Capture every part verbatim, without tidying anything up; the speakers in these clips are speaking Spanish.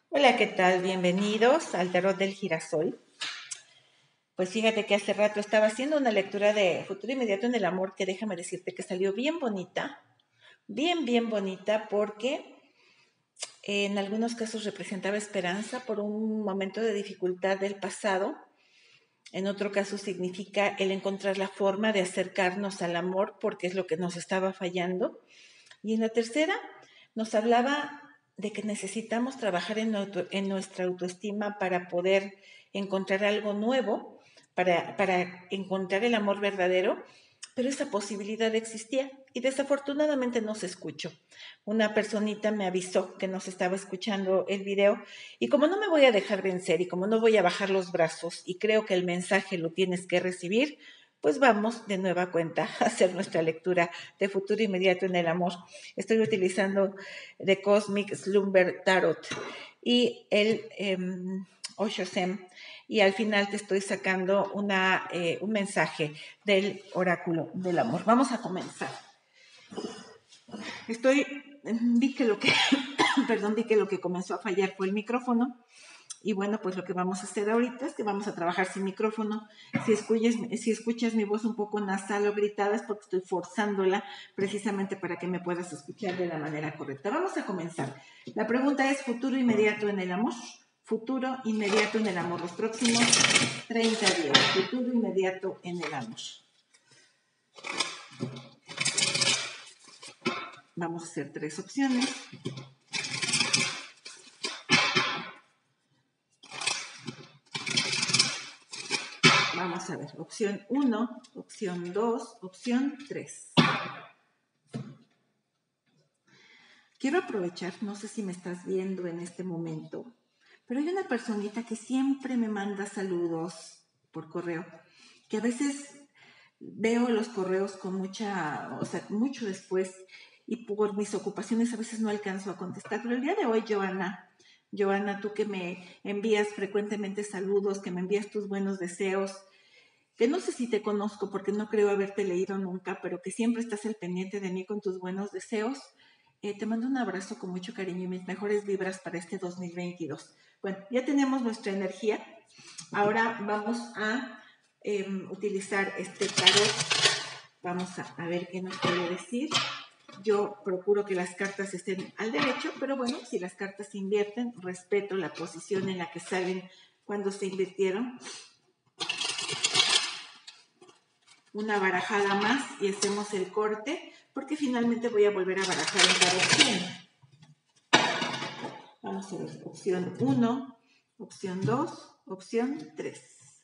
Hola, ¿qué tal? Bienvenidos al Tarot del Girasol. Pues fíjate que hace rato estaba haciendo una lectura de Futuro Inmediato en el Amor que déjame decirte que salió bien bonita, bien, bien bonita porque en algunos casos representaba esperanza por un momento de dificultad del pasado. En otro caso significa el encontrar la forma de acercarnos al amor porque es lo que nos estaba fallando. Y en la tercera nos hablaba de que necesitamos trabajar en, auto, en nuestra autoestima para poder encontrar algo nuevo, para, para encontrar el amor verdadero, pero esa posibilidad existía y desafortunadamente no se escuchó. Una personita me avisó que no se estaba escuchando el video y como no me voy a dejar vencer y como no voy a bajar los brazos y creo que el mensaje lo tienes que recibir, pues vamos de nueva cuenta a hacer nuestra lectura de Futuro Inmediato en el Amor. Estoy utilizando The Cosmic Slumber Tarot y el eh, Osho Sem, y al final te estoy sacando una, eh, un mensaje del oráculo del amor. Vamos a comenzar. Estoy, vi que lo que, perdón, vi que lo que comenzó a fallar fue el micrófono. Y bueno, pues lo que vamos a hacer ahorita es que vamos a trabajar sin micrófono. Si escuchas, si escuchas mi voz un poco nasal o gritada es porque estoy forzándola precisamente para que me puedas escuchar de la manera correcta. Vamos a comenzar. La pregunta es: ¿futuro inmediato en el amor? Futuro inmediato en el amor. Los próximos treinta días. Futuro inmediato en el amor. Vamos a hacer tres opciones. Vamos a ver, opción uno, opción dos, opción tres. Quiero aprovechar, no sé si me estás viendo en este momento, pero hay una personita que siempre me manda saludos por correo, que a veces veo los correos con mucha, o sea, mucho después, y por mis ocupaciones a veces no alcanzo a contestar. Pero el día de hoy, Joana, Joana, tú que me envías frecuentemente saludos, que me envías tus buenos deseos, que no sé si te conozco porque no creo haberte leído nunca, pero que siempre estás al pendiente de mí con tus buenos deseos. Eh, te mando un abrazo con mucho cariño y mis mejores vibras para este dos mil veintidós. Bueno, ya tenemos nuestra energía. Ahora vamos a eh, utilizar este tarot. Vamos a, a ver qué nos puede decir. Yo procuro que las cartas estén al derecho, pero bueno, si las cartas se invierten, respeto la posición en la que salen cuando se invirtieron. Una barajada más y hacemos el corte, porque finalmente voy a volver a barajar en cada opción. Vamos a ver, opción uno, opción dos, opción tres.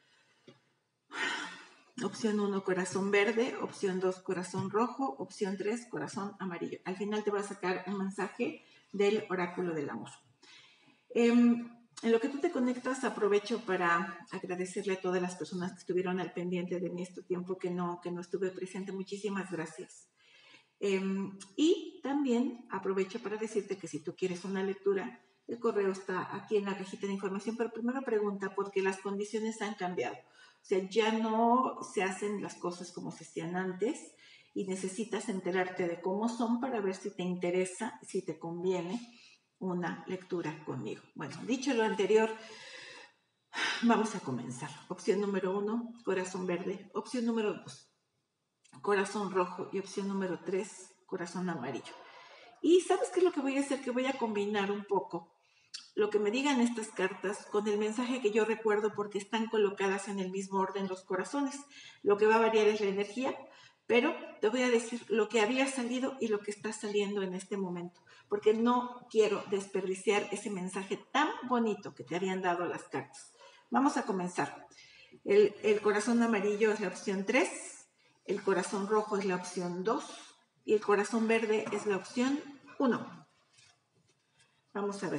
Opción uno, corazón verde, opción dos, corazón rojo, opción tres, corazón amarillo. Al final te va a sacar un mensaje del oráculo del amor. Eh, En lo que tú te conectas, aprovecho para agradecerle a todas las personas que estuvieron al pendiente de mí este tiempo que no, que no estuve presente. Muchísimas gracias. Eh, y también aprovecho para decirte que si tú quieres una lectura, el correo está aquí en la cajita de información, pero primero pregunta porque las condiciones han cambiado. O sea, ya no se hacen las cosas como se hacían antes y necesitas enterarte de cómo son para ver si te interesa, si te conviene una lectura conmigo. Bueno, dicho lo anterior, vamos a comenzar. Opción número uno, corazón verde. Opción número dos, corazón rojo. Y opción número tres, corazón amarillo. Y ¿sabes qué es lo que voy a hacer? Que voy a combinar un poco lo que me digan estas cartas con el mensaje que yo recuerdo, porque están colocadas en el mismo orden los corazones. Lo que va a variar es la energía, pero te voy a decir lo que había salido y lo que está saliendo en este momento, porque no quiero desperdiciar ese mensaje tan bonito que te habían dado las cartas. Vamos a comenzar. El, el corazón amarillo es la opción tres, el corazón rojo es la opción dos y el corazón verde es la opción uno. Vamos a ver.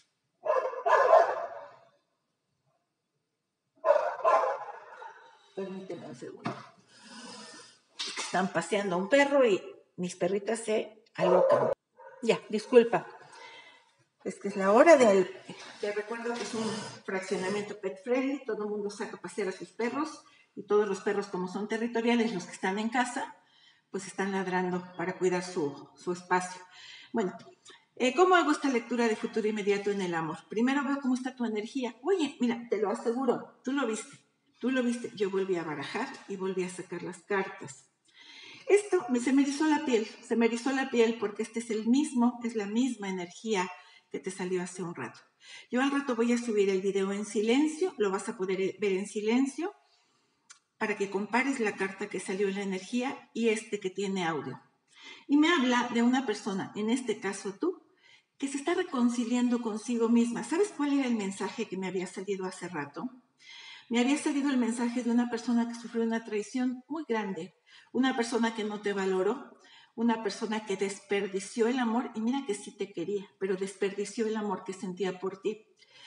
Permíteme un segundo. Están paseando a un perro y mis perritas se alocan. Ya, disculpa. Es que es la hora del... Te recuerdo que es un fraccionamiento pet friendly. Todo el mundo saca a pasear a sus perros y todos los perros, como son territoriales, los que están en casa, pues están ladrando para cuidar su, su espacio. Bueno, Eh, ¿Cómo hago esta lectura de futuro inmediato en el amor? Primero veo cómo está tu energía. Oye, mira, te lo aseguro, tú lo viste, tú lo viste. Yo volví a barajar y volví a sacar las cartas. Esto me, se me erizó la piel, se me erizó la piel porque este es el mismo, es la misma energía que te salió hace un rato. Yo al rato voy a subir el video en silencio, lo vas a poder ver en silencio para que compares la carta que salió en la energía y este que tiene audio. Y me habla de una persona, en este caso tú, que se está reconciliando consigo misma. ¿Sabes cuál era el mensaje que me había salido hace rato? Me había salido el mensaje de una persona que sufrió una traición muy grande, una persona que no te valoró, una persona que desperdició el amor, y mira que sí te quería, pero desperdició el amor que sentía por ti.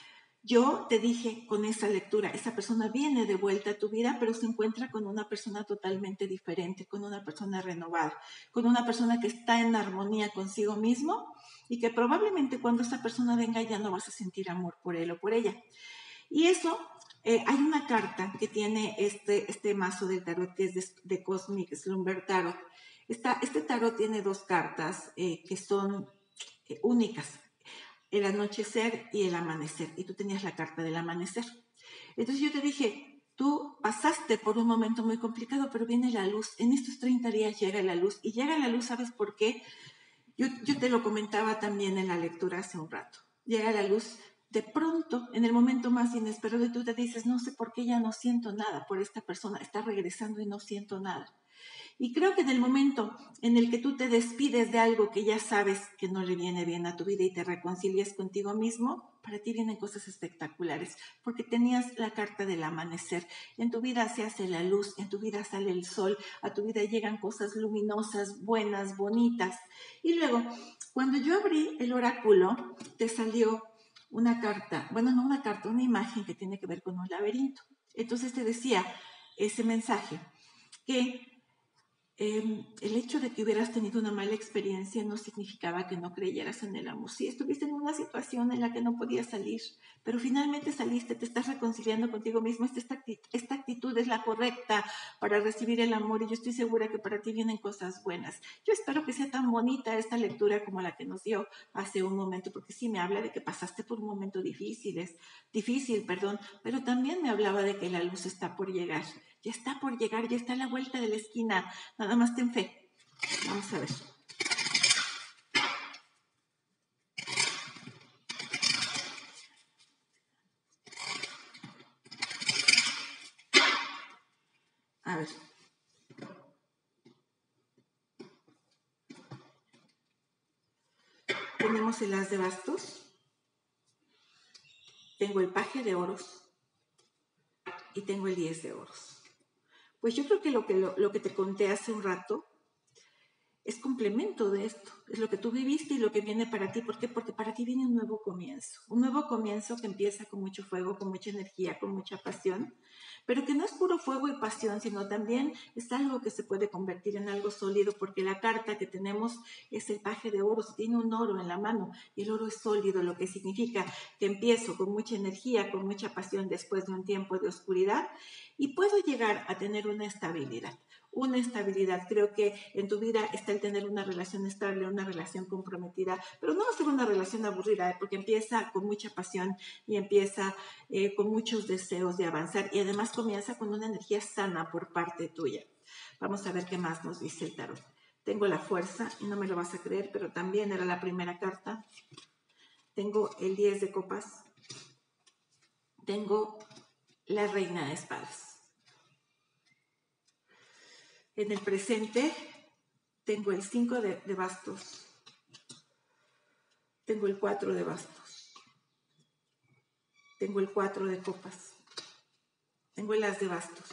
Yo te dije con esa lectura, esa persona viene de vuelta a tu vida, pero se encuentra con una persona totalmente diferente, con una persona renovada, con una persona que está en armonía consigo mismo y que probablemente cuando esa persona venga ya no vas a sentir amor por él o por ella. Y eso, eh, hay una carta que tiene este, este mazo del tarot que es de, de Cosmic Slumber Tarot. Esta, este tarot tiene dos cartas eh, que son eh, únicas, el anochecer y el amanecer. Y tú tenías la carta del amanecer. Entonces yo te dije, tú pasaste por un momento muy complicado, pero viene la luz. En estos treinta días llega la luz. Y llega la luz, ¿sabes por qué? Yo, yo te lo comentaba también en la lectura hace un rato. Llega la luz de pronto, en el momento más inesperado, y tú te dices, no sé por qué ya no siento nada por esta persona, está regresando y no siento nada. Y creo que en el momento en el que tú te despides de algo que ya sabes que no le viene bien a tu vida y te reconcilias contigo mismo, para ti vienen cosas espectaculares, porque tenías la carta del amanecer. En tu vida se hace la luz, en tu vida sale el sol, a tu vida llegan cosas luminosas, buenas, bonitas. Y luego, cuando yo abrí el oráculo, te salió una carta, bueno, no una carta, una imagen que tiene que ver con un laberinto. Entonces te decía ese mensaje que eh, el hecho de que hubieras tenido una mala experiencia no significaba que no creyeras en el amor. Sí, estuviste en una situación en la que no podías salir, pero finalmente saliste, te estás reconciliando contigo mismo. Esta actitud, esta actitud es la correcta para recibir el amor y yo estoy segura que para ti vienen cosas buenas. Yo espero que sea tan bonita esta lectura como la que nos dio hace un momento, porque sí me habla de que pasaste por un momento difícil, difícil, perdón, pero también me hablaba de que la luz está por llegar. Ya está por llegar, ya está a la vuelta de la esquina. Nada más ten fe. Vamos a ver. A ver. Tenemos el as de bastos. Tengo el paje de oros. Y tengo el diez de oros. Pues yo creo que lo que, lo, lo que te conté hace un rato es complemento de esto, es lo que tú viviste y lo que viene para ti. ¿Por qué? Porque para ti viene un nuevo comienzo, un nuevo comienzo que empieza con mucho fuego, con mucha energía, con mucha pasión, pero que no es puro fuego y pasión, sino también es algo que se puede convertir en algo sólido, porque la carta que tenemos es el paje de oros, tiene un oro en la mano y el oro es sólido, lo que significa que empiezo con mucha energía, con mucha pasión después de un tiempo de oscuridad y puedo llegar a tener una estabilidad. Una estabilidad. Creo que en tu vida está el tener una relación estable, una relación comprometida, pero no va a ser una relación aburrida, ¿eh? Porque empieza con mucha pasión y empieza eh, con muchos deseos de avanzar y además comienza con una energía sana por parte tuya. Vamos a ver qué más nos dice el tarot. Tengo la fuerza y no me lo vas a creer, pero también era la primera carta. Tengo el diez de copas. Tengo la reina de espadas. En el presente tengo el cinco de, de bastos, tengo el cuatro de bastos, tengo el cuatro de copas, tengo el as de bastos,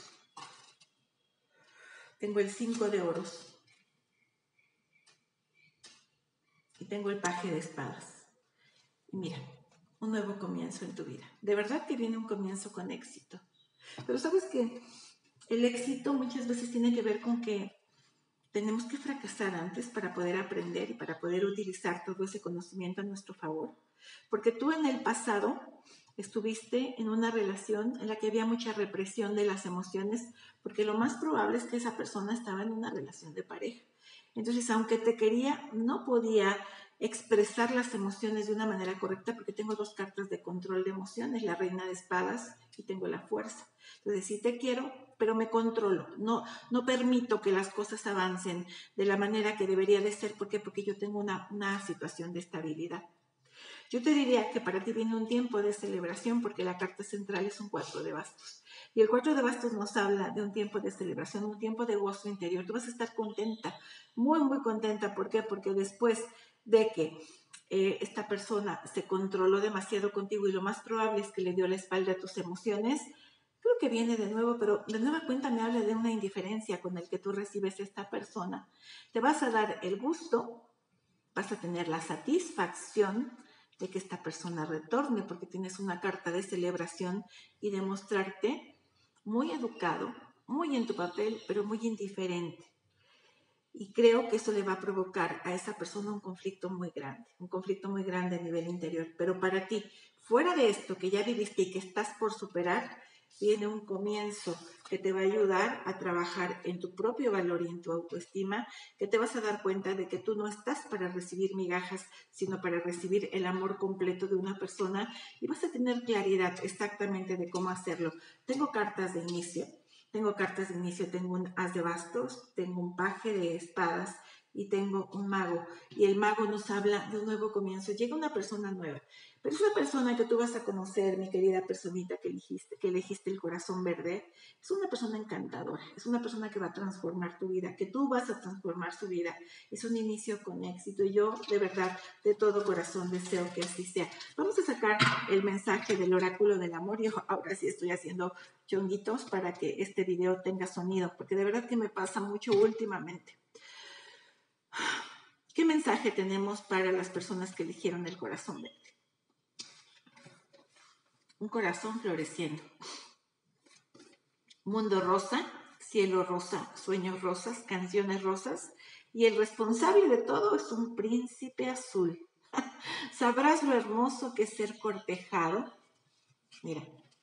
tengo el cinco de oros y tengo el paje de espadas. Y mira, un nuevo comienzo en tu vida. De verdad que viene un comienzo con éxito. Pero sabes que el éxito muchas veces tiene que ver con que tenemos que fracasar antes para poder aprender y para poder utilizar todo ese conocimiento a nuestro favor. Porque tú en el pasado estuviste en una relación en la que había mucha represión de las emociones, porque lo más probable es que esa persona estaba en una relación de pareja. Entonces, aunque te quería, no podía expresar las emociones de una manera correcta, porque tengo dos cartas de control de emociones, la reina de espadas y tengo la fuerza. Entonces, sí te quiero, pero me controlo. No, no permito que las cosas avancen de la manera que debería de ser. ¿Por qué? Porque yo tengo una, una situación de estabilidad. Yo te diría que para ti viene un tiempo de celebración, porque la carta central es un cuatro de bastos. Y el cuatro de bastos nos habla de un tiempo de celebración, un tiempo de gozo interior. Tú vas a estar contenta, muy, muy contenta. ¿Por qué? Porque después de que eh, esta persona se controló demasiado contigo y lo más probable es que le dio la espalda a tus emociones, creo que viene de nuevo, pero de nueva cuenta me habla de una indiferencia con el que tú recibes a esta persona. Te vas a dar el gusto, vas a tener la satisfacción de que esta persona retorne, porque tienes una carta de celebración y de mostrarte muy educado, muy en tu papel, pero muy indiferente. Y creo que eso le va a provocar a esa persona un conflicto muy grande, un conflicto muy grande a nivel interior. Pero para ti, fuera de esto que ya viviste y que estás por superar, viene un comienzo que te va a ayudar a trabajar en tu propio valor y en tu autoestima, que te vas a dar cuenta de que tú no estás para recibir migajas, sino para recibir el amor completo de una persona, y vas a tener claridad exactamente de cómo hacerlo. Tengo cartas de inicio. Tengo cartas de inicio, tengo un as de bastos, tengo un paje de espadas y tengo un mago. Y el mago nos habla de un nuevo comienzo. Llega una persona nueva, pero es una persona que tú vas a conocer, mi querida personita que elegiste, que elegiste el corazón verde. Es una persona encantadora, es una persona que va a transformar tu vida, que tú vas a transformar su vida. Es un inicio con éxito y yo de verdad, de todo corazón deseo que así sea. Vamos a sacar el mensaje del oráculo del amor. Yo ahora sí estoy haciendo chonguitos para que este video tenga sonido, porque de verdad que me pasa mucho últimamente. ¿Qué mensaje tenemos para las personas que eligieron el corazón verde? Un corazón floreciendo. Mundo rosa, cielo rosa, sueños rosas, canciones rosas, y el responsable de todo es un príncipe azul. Sabrás lo hermoso que es ser cortejado. Mira.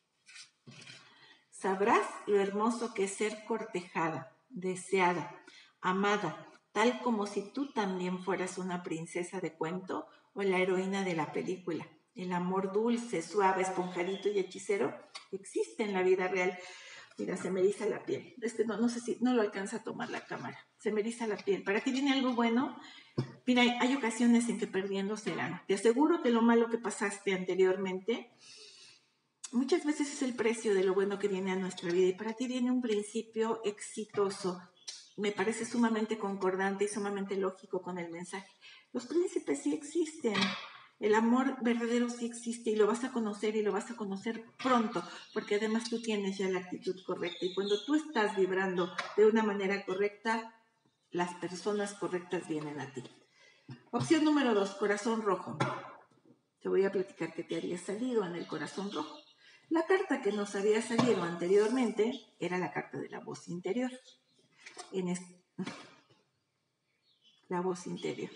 Sabrás lo hermoso que es ser cortejada, deseada, amada, tal como si tú también fueras una princesa de cuento o la heroína de la película. El amor dulce, suave, esponjadito y hechicero existe en la vida real. Mira, se me eriza la piel. Es que no, no sé si no lo alcanza a tomar la cámara. Se me eriza la piel. ¿Para ti viene algo bueno? Mira, hay, hay ocasiones en que perdiendo se gana. Te aseguro que lo malo que pasaste anteriormente muchas veces es el precio de lo bueno que viene a nuestra vida, y para ti viene un principio exitoso. Me parece sumamente concordante y sumamente lógico con el mensaje. Los príncipes sí existen, el amor verdadero sí existe, y lo vas a conocer, y lo vas a conocer pronto, porque además tú tienes ya la actitud correcta, y cuando tú estás vibrando de una manera correcta, las personas correctas vienen a ti. Opción número dos, corazón rojo. Te voy a platicar qué te había salido en el corazón rojo. La carta que nos había salido anteriormente era la carta de la voz interior. En este, la voz interior.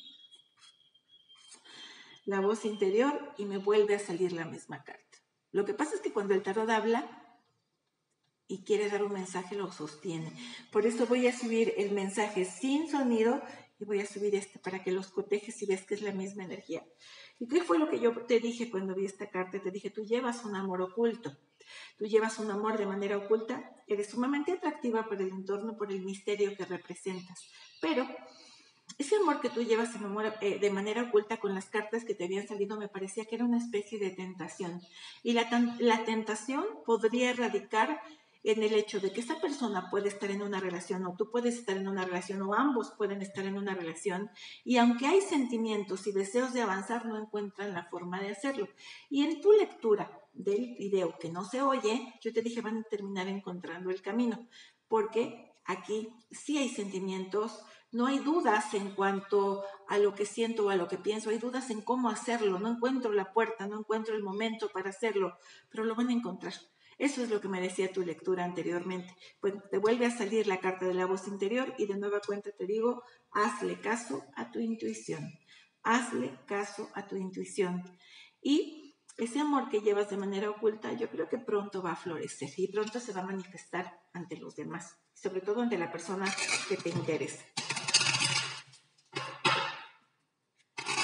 La voz interior, y me vuelve a salir la misma carta. Lo que pasa es que cuando el tarot habla y quiere dar un mensaje, lo sostiene. Por eso voy a subir el mensaje sin sonido y voy a subir este para que los cotejes y ves que es la misma energía. ¿Y qué fue lo que yo te dije cuando vi esta carta? Te dije, tú llevas un amor oculto. Tú llevas un amor de manera oculta, eres sumamente atractiva por el entorno, por el misterio que representas. Pero ese amor que tú llevas en amor, eh, de manera oculta, con las cartas que te habían salido, me parecía que era una especie de tentación. Y la, la tentación podría radicar en el hecho de que esa persona puede estar en una relación, o tú puedes estar en una relación, o ambos pueden estar en una relación, y aunque hay sentimientos y deseos de avanzar, no encuentran la forma de hacerlo. Y en tu lectura del video que no se oye, yo te dije, van a terminar encontrando el camino, porque aquí sí hay sentimientos, no hay dudas en cuanto a lo que siento o a lo que pienso, hay dudas en cómo hacerlo, no encuentro la puerta, no encuentro el momento para hacerlo, pero lo van a encontrar. Eso es lo que me decía tu lectura anteriormente. Pues te vuelve a salir la carta de la voz interior, y de nueva cuenta te digo, hazle caso a tu intuición. Hazle caso a tu intuición. Y ese amor que llevas de manera oculta, yo creo que pronto va a florecer y pronto se va a manifestar ante los demás, sobre todo ante la persona que te interesa.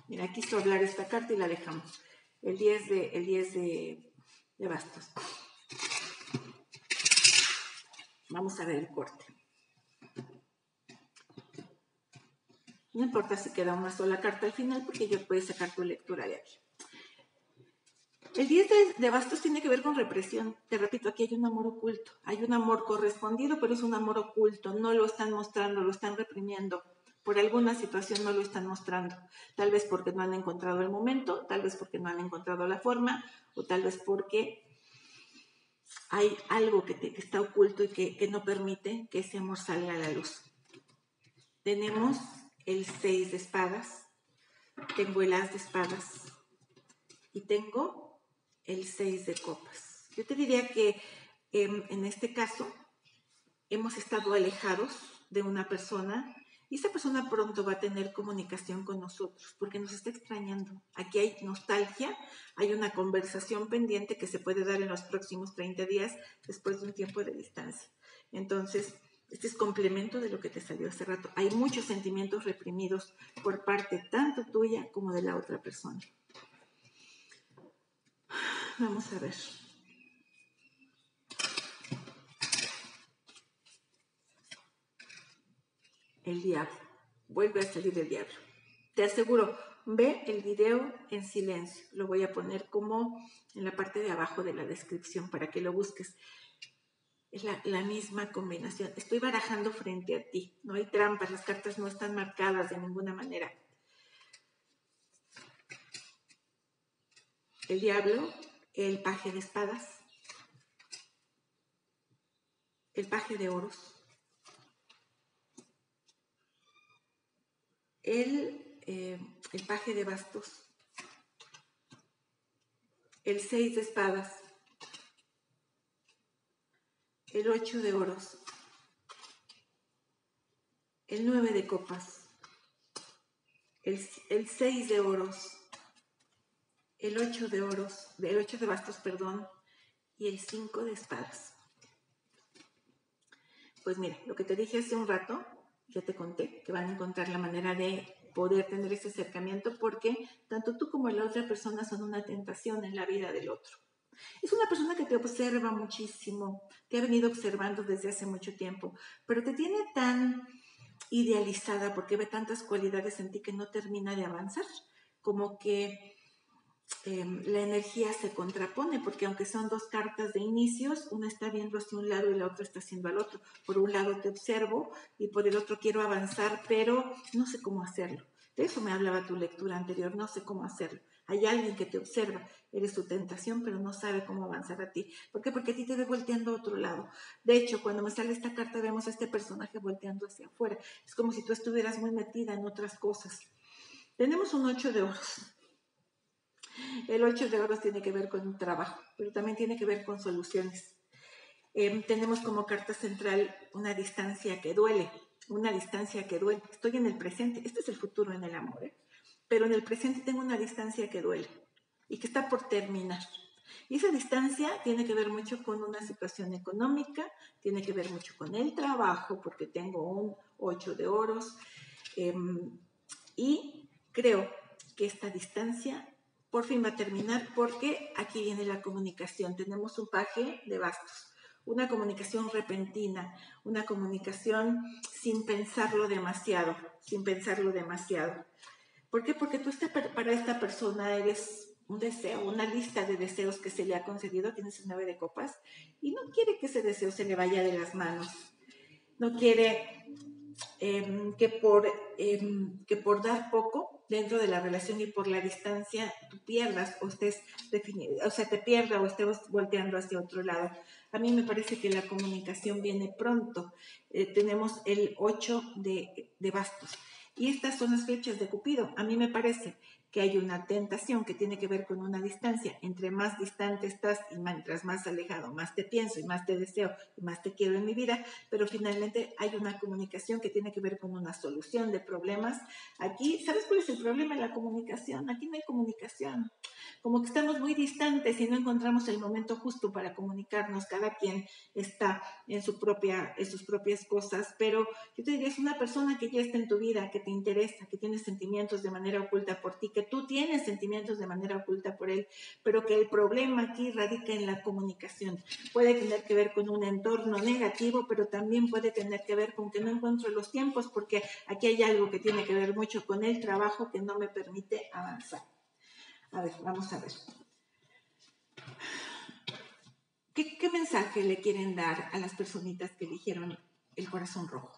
Mira, quiso hablar esta carta y la dejamos. El diez de, el diez de, de bastos. Vamos a ver el corte. No importa si queda una sola carta al final, porque ya puedes sacar tu lectura de aquí. El diez de, de bastos tiene que ver con represión. Te repito, aquí hay un amor oculto. Hay un amor correspondido, pero es un amor oculto. No lo están mostrando, lo están reprimiendo. Por alguna situación no lo están mostrando. Tal vez porque no han encontrado el momento, tal vez porque no han encontrado la forma, o tal vez porque hay algo que, te, que está oculto y que, que no permite que ese amor salga a la luz. Tenemos el seis de espadas, tengo el as de espadas y tengo el seis de copas. Yo te diría que eh, en este caso hemos estado alejados de una persona y esa persona pronto va a tener comunicación con nosotros porque nos está extrañando. Aquí hay nostalgia, hay una conversación pendiente que se puede dar en los próximos treinta días después de un tiempo de distancia. Entonces, este es complemento de lo que te salió hace rato. Hay muchos sentimientos reprimidos por parte tanto tuya como de la otra persona. Vamos a ver. El diablo. Vuelve a salir el diablo. Te aseguro, ve el video en silencio. Lo voy a poner como en la parte de abajo de la descripción para que lo busques. Es la, la misma combinación. Estoy barajando frente a ti. No hay trampas, las cartas no están marcadas de ninguna manera. El diablo, el paje de espadas, el paje de oros, el, eh, el paje de bastos, el seis de espadas, el ocho de oros, el nueve de copas, el, el seis de oros, el ocho de oros, el ocho de bastos, perdón, y el cinco de espadas. Pues mira, lo que te dije hace un rato, ya te conté que van a encontrar la manera de poder tener ese acercamiento porque tanto tú como la otra persona son una tentación en la vida del otro. Es una persona que te observa muchísimo, te ha venido observando desde hace mucho tiempo, pero te tiene tan idealizada porque ve tantas cualidades en ti que no termina de avanzar, como que Eh, la energía se contrapone, porque aunque son dos cartas de inicios, una está viendo hacia un lado y la otra está haciendo al otro. Por un lado te observo y por el otro quiero avanzar, pero no sé cómo hacerlo. De eso me hablaba tu lectura anterior, no sé cómo hacerlo. Hay alguien que te observa, eres su tentación, pero no sabe cómo avanzar a ti. ¿Por qué? Porque a ti te ve volteando a otro lado. De hecho, cuando me sale esta carta, vemos a este personaje volteando hacia afuera. Es como si tú estuvieras muy metida en otras cosas. Tenemos un ocho de oros. El ocho de oros tiene que ver con un trabajo, pero también tiene que ver con soluciones. Eh, tenemos como carta central una distancia que duele, una distancia que duele. Estoy en el presente, este es el futuro en el amor, ¿eh? Pero en el presente tengo una distancia que duele y que está por terminar. Y esa distancia tiene que ver mucho con una situación económica, tiene que ver mucho con el trabajo, porque tengo un ocho de oros, eh, y creo que esta distancia por fin va a terminar porque aquí viene la comunicación. Tenemos un paje de bastos, una comunicación repentina, una comunicación sin pensarlo demasiado, sin pensarlo demasiado. ¿Por qué? Porque tú esta, para esta persona eres un deseo, una lista de deseos que se le ha concedido, tienes el nueve de copas, y no quiere que ese deseo se le vaya de las manos. No quiere eh, que, por, eh, que por dar poco dentro de la relación y por la distancia tú pierdas o estés definido, o sea, te pierda o estés volteando hacia otro lado. A mí me parece que la comunicación viene pronto. Eh, tenemos el ocho de, de bastos y estas son las flechas de Cupido. A mí me parece que hay una tentación que tiene que ver con una distancia. Entre más distante estás y mientras más alejado, más te pienso y más te deseo y más te quiero en mi vida, pero finalmente hay una comunicación que tiene que ver con una solución de problemas. Aquí, ¿sabes cuál es el problema en la comunicación? Aquí no hay comunicación. Como que estamos muy distantes y no encontramos el momento justo para comunicarnos. Cada quien está en, su propia, en sus propias cosas, pero yo te diría, es una persona que ya está en tu vida, que te interesa, que tiene sentimientos de manera oculta por ti, que tú tienes sentimientos de manera oculta por él, pero que el problema aquí radica en la comunicación. Puede tener que ver con un entorno negativo, pero también puede tener que ver con que no encuentro los tiempos, porque aquí hay algo que tiene que ver mucho con el trabajo que no me permite avanzar. A ver, vamos a ver. ¿Qué, qué mensaje le quieren dar a las personitas que eligieron el corazón rojo?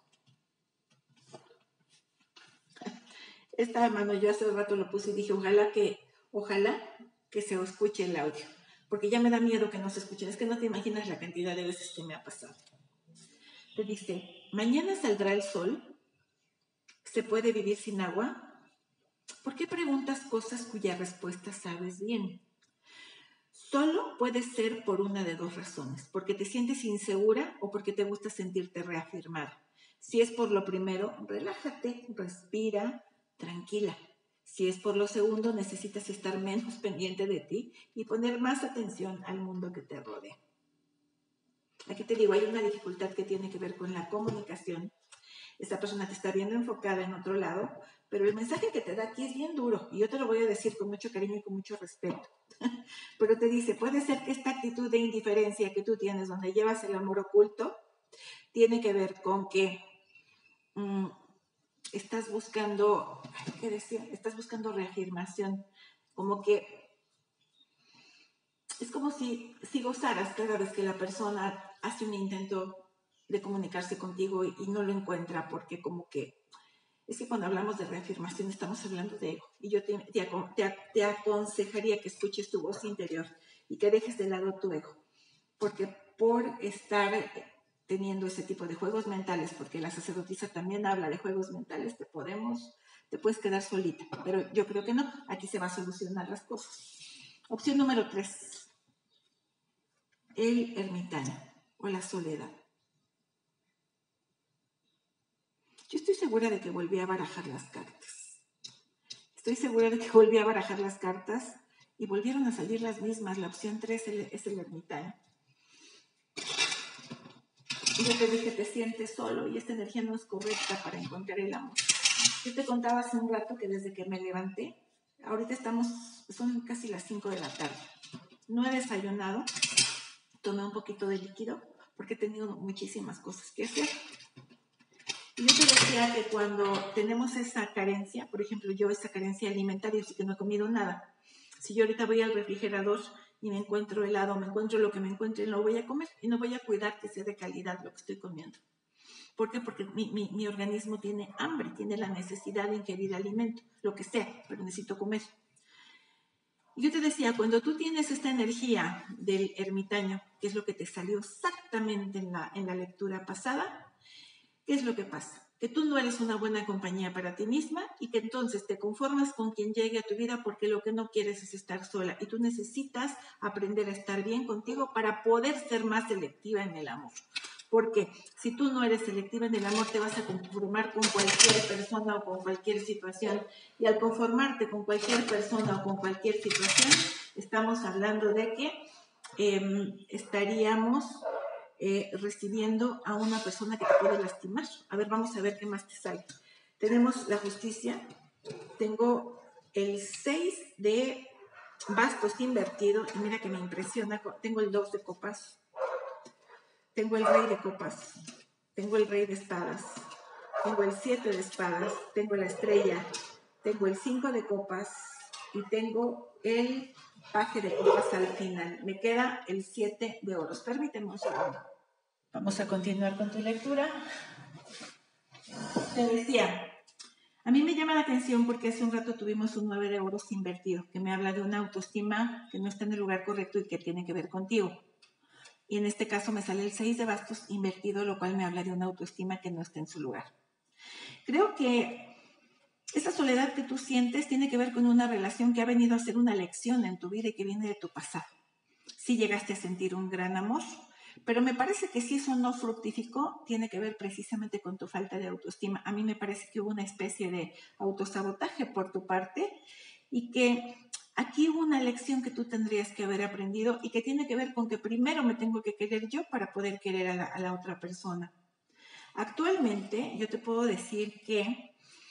Esta mano yo hace rato lo puse y dije, ojalá que, ojalá que se escuche el audio, porque ya me da miedo que no se escuche. Es que no te imaginas la cantidad de veces que me ha pasado. Te dice, mañana saldrá el sol, ¿se puede vivir sin agua? ¿Por qué preguntas cosas cuya respuesta sabes bien? Solo puede ser por una de dos razones, porque te sientes insegura o porque te gusta sentirte reafirmada. Si es por lo primero, relájate, respira, tranquila. Si es por lo segundo, necesitas estar menos pendiente de ti y poner más atención al mundo que te rodea. Aquí te digo, hay una dificultad que tiene que ver con la comunicación. Esta persona te está viendo enfocada en otro lado, pero el mensaje que te da aquí es bien duro y yo te lo voy a decir con mucho cariño y con mucho respeto. Pero te dice, puede ser que esta actitud de indiferencia que tú tienes, donde llevas el amor oculto, tiene que ver con que mmm, estás buscando, ¿qué decía? Estás buscando reafirmación, como que es como si, si gozaras cada vez que la persona hace un intento de comunicarse contigo y, y no lo encuentra, porque como que es que cuando hablamos de reafirmación estamos hablando de ego. Y yo te, te, te, te aconsejaría que escuches tu voz interior y que dejes de lado tu ego. Porque por estar teniendo ese tipo de juegos mentales, porque la sacerdotisa también habla de juegos mentales, te podemos, te puedes quedar solita. Pero yo creo que no, aquí se va a solucionar las cosas. Opción número tres. El ermitaño o la soledad. Yo estoy segura de que volví a barajar las cartas. Estoy segura de que volví a barajar las cartas y volvieron a salir las mismas. La opción tres es el ermitaño. Y yo te dije, te sientes solo y esta energía no es correcta para encontrar el amor. Yo te contaba hace un rato que desde que me levanté, ahorita estamos, son casi las cinco de la tarde. No he desayunado, tomé un poquito de líquido porque he tenido muchísimas cosas que hacer. Y yo te decía que cuando tenemos esa carencia, por ejemplo, yo esa carencia alimentaria, así que no he comido nada. Si yo ahorita voy al refrigerador y me encuentro helado, me encuentro lo que me encuentre, lo voy a comer y no voy a cuidar que sea de calidad lo que estoy comiendo. ¿Por qué? Porque mi, mi, mi organismo tiene hambre, tiene la necesidad de ingerir alimento, lo que sea, pero necesito comer. Y yo te decía, cuando tú tienes esta energía del ermitaño, que es lo que te salió exactamente en la, en la lectura pasada, ¿qué es lo que pasa? Que tú no eres una buena compañía para ti misma y que entonces te conformas con quien llegue a tu vida porque lo que no quieres es estar sola y tú necesitas aprender a estar bien contigo para poder ser más selectiva en el amor. Porque si tú no eres selectiva en el amor, te vas a conformar con cualquier persona o con cualquier situación. Y al conformarte con cualquier persona o con cualquier situación, estamos hablando de que eh, estaríamos eh, recibiendo a una persona que te puede lastimar. A ver, vamos a ver qué más te sale. Tenemos la justicia. Tengo el seis de bastos invertido. Y mira que me impresiona. Tengo el dos de copas. Tengo el rey de copas, tengo el rey de espadas, tengo el siete de espadas, tengo la estrella, tengo el cinco de copas y tengo el paje de copas al final. Me queda el siete de oros. Permíteme un segundo. Vamos a continuar con tu lectura. Te decía, a mí me llama la atención porque hace un rato tuvimos un nueve de oros invertido, que me habla de una autoestima que no está en el lugar correcto y que tiene que ver contigo. Y en este caso me sale el seis de bastos invertido, lo cual me habla de una autoestima que no está en su lugar. Creo que esa soledad que tú sientes tiene que ver con una relación que ha venido a ser una lección en tu vida y que viene de tu pasado. Sí llegaste a sentir un gran amor, pero me parece que si eso no fructificó, tiene que ver precisamente con tu falta de autoestima. A mí me parece que hubo una especie de autosabotaje por tu parte y que aquí hubo una lección que tú tendrías que haber aprendido y que tiene que ver con que primero me tengo que querer yo para poder querer a la, a la otra persona. Actualmente yo te puedo decir que,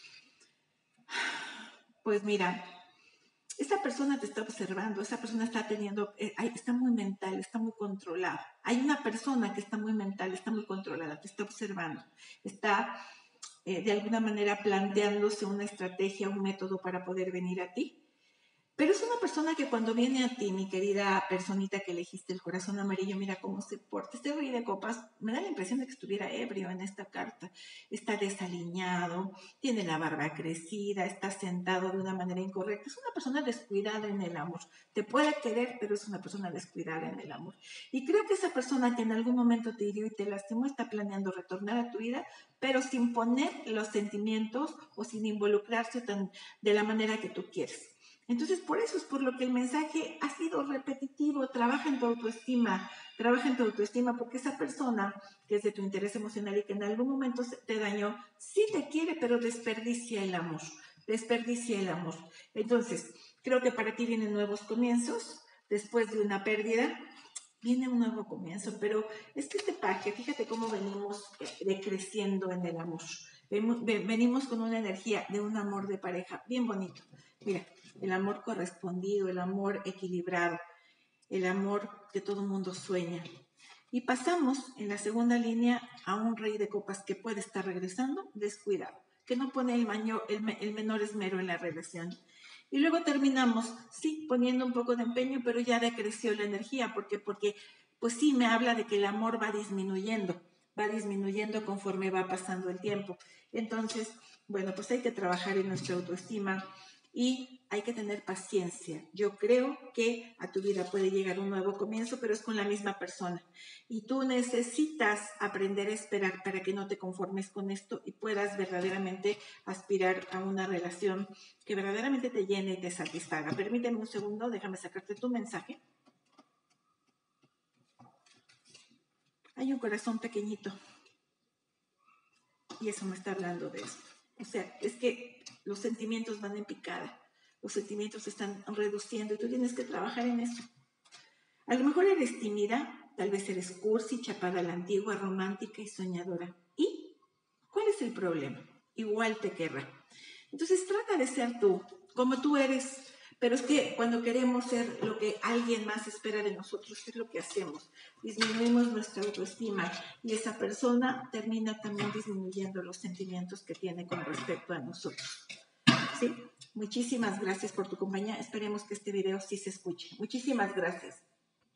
pues mira, esta persona te está observando, esa persona está teniendo, eh, está muy mental, está muy controlada. Hay una persona que está muy mental, está muy controlada, te está observando, está eh, de alguna manera planteándose una estrategia, un método para poder venir a ti. Pero es una persona que cuando viene a ti, mi querida personita que elegiste el corazón amarillo, mira cómo se porta. Este rey de copas me da la impresión de que estuviera ebrio en esta carta. Está desaliñado, tiene la barba crecida, está sentado de una manera incorrecta. Es una persona descuidada en el amor. Te puede querer, pero es una persona descuidada en el amor. Y creo que esa persona que en algún momento te hirió y te lastimó está planeando retornar a tu vida, pero sin poner los sentimientos o sin involucrarse tan, de la manera que tú quieres. Entonces, por eso es por lo que el mensaje ha sido repetitivo. Trabaja en tu autoestima, trabaja en tu autoestima, porque esa persona que es de tu interés emocional y que en algún momento te dañó, sí te quiere, pero desperdicia el amor, desperdicia el amor. Entonces, creo que para ti vienen nuevos comienzos, después de una pérdida, viene un nuevo comienzo, pero es que este paje, fíjate cómo venimos decreciendo en el amor. Venimos con una energía de un amor de pareja bien bonito. Mira, el amor correspondido, el amor equilibrado, el amor que todo el mundo sueña. Y pasamos en la segunda línea a un rey de copas que puede estar regresando descuidado, que no pone el, maño, el, el menor esmero en la relación. Y luego terminamos, sí, poniendo un poco de empeño, pero ya decreció la energía, porque, porque pues sí, me habla de que el amor va disminuyendo, va disminuyendo conforme va pasando el tiempo. Entonces, bueno, pues hay que trabajar en nuestra autoestima y hay que tener paciencia. Yo creo que a tu vida puede llegar un nuevo comienzo, pero es con la misma persona. Y tú necesitas aprender a esperar para que no te conformes con esto y puedas verdaderamente aspirar a una relación que verdaderamente te llene y te satisfaga. Permíteme un segundo, déjame sacarte tu mensaje. Hay un corazón pequeñito y eso me está hablando de esto. O sea, es que los sentimientos van en picada, los sentimientos se están reduciendo y tú tienes que trabajar en eso. A lo mejor eres tímida, tal vez eres cursi, chapada a la antigua, romántica y soñadora. ¿Y cuál es el problema? Igual te querrá. Entonces trata de ser tú, como tú eres, pero es que cuando queremos ser lo que alguien más espera de nosotros, ¿qué es lo que hacemos? Disminuimos nuestra autoestima y esa persona termina también disminuyendo los sentimientos que tiene con respecto a nosotros. ¿Sí? Muchísimas gracias por tu compañía. Esperemos que este video sí se escuche. Muchísimas gracias.